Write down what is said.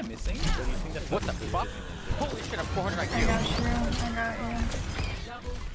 I'm missing? Or do you think that's What the fuck? Holy shit, I'm 400 I IQ. got you. I got you.